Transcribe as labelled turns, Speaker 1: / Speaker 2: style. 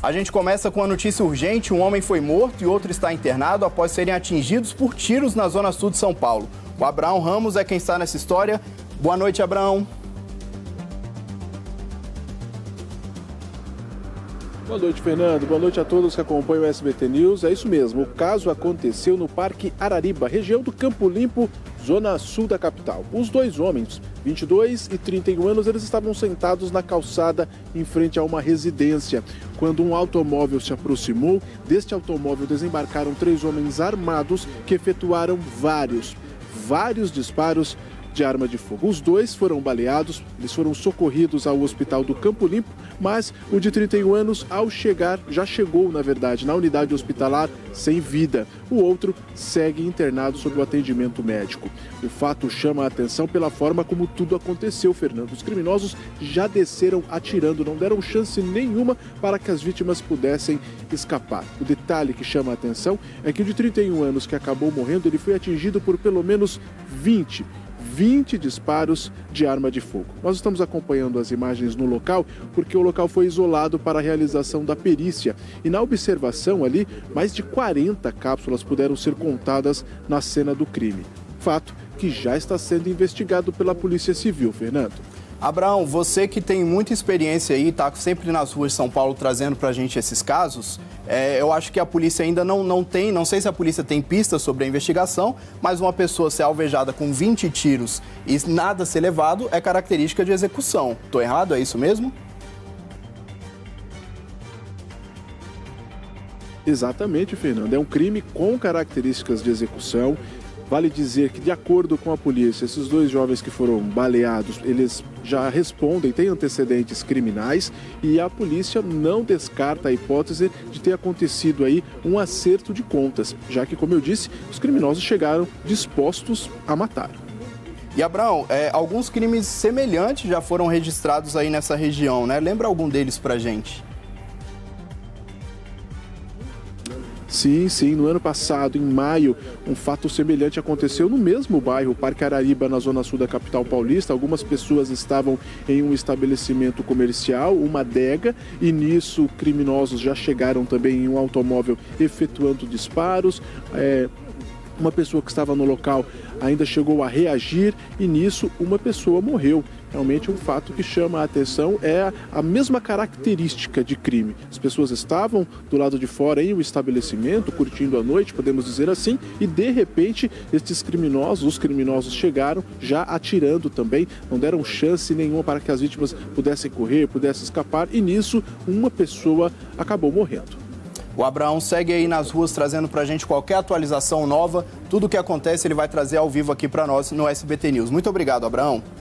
Speaker 1: A gente começa com a notícia urgente. Um homem foi morto e outro está internado após serem atingidos por tiros na zona sul de São Paulo. O Abraão Ramos é quem está nessa história. Boa noite, Abraão.
Speaker 2: Boa noite, Fernando. Boa noite a todos que acompanham o SBT News. É isso mesmo, o caso aconteceu no Parque Arariba, região do Campo Limpo, zona sul da capital. Os dois homens, 22 e 31 anos, eles estavam sentados na calçada em frente a uma residência. Quando um automóvel se aproximou, deste automóvel desembarcaram 3 homens armados que efetuaram vários disparos de arma de fogo. Os dois foram baleados, eles foram socorridos ao hospital do Campo Limpo, mas o de 31 anos, ao chegar, já chegou, na verdade, na unidade hospitalar sem vida. O outro segue internado sob o atendimento médico. O fato chama a atenção pela forma como tudo aconteceu, Fernando. Os criminosos já desceram atirando, não deram chance nenhuma para que as vítimas pudessem escapar. O detalhe que chama a atenção é que o de 31 anos que acabou morrendo, ele foi atingido por pelo menos 20 disparos de arma de fogo. Nós estamos acompanhando as imagens no local porque o local foi isolado para a realização da perícia e na observação ali, mais de 40 cápsulas puderam ser contadas na cena do crime. Fato que já está sendo investigado pela Polícia Civil, Fernando.
Speaker 1: Abraão, você que tem muita experiência aí, está sempre nas ruas de São Paulo trazendo para a gente esses casos, eu acho que a polícia ainda não tem, não sei se a polícia tem pistas sobre a investigação, mas uma pessoa ser alvejada com 20 tiros e nada ser levado é característica de execução. Estou errado? É isso mesmo?
Speaker 2: Exatamente, Fernando. É um crime com características de execução. Vale dizer que, de acordo com a polícia, esses 2 jovens que foram baleados, eles já respondem, têm antecedentes criminais e a polícia não descarta a hipótese de ter acontecido aí um acerto de contas, já que, como eu disse, os criminosos chegaram dispostos a matar.
Speaker 1: E, Abraão, alguns crimes semelhantes já foram registrados aí nessa região, né? Lembra algum deles pra gente?
Speaker 2: Sim. No ano passado, em maio, um fato semelhante aconteceu no mesmo bairro, Parque Arariba, na zona sul da capital paulista. Algumas pessoas estavam em um estabelecimento comercial, uma adega, e nisso criminosos já chegaram também em um automóvel efetuando disparos. Uma pessoa que estava no local ainda chegou a reagir e nisso uma pessoa morreu. Realmente um fato que chama a atenção é a mesma característica de crime. As pessoas estavam do lado de fora em um estabelecimento, curtindo a noite, podemos dizer assim, e de repente os criminosos chegaram já atirando também, não deram chance nenhuma para que as vítimas pudessem correr, pudessem escapar e nisso uma pessoa acabou morrendo.
Speaker 1: O Abraão segue aí nas ruas trazendo pra gente qualquer atualização nova. Tudo o que acontece ele vai trazer ao vivo aqui para nós no SBT News. Muito obrigado, Abraão.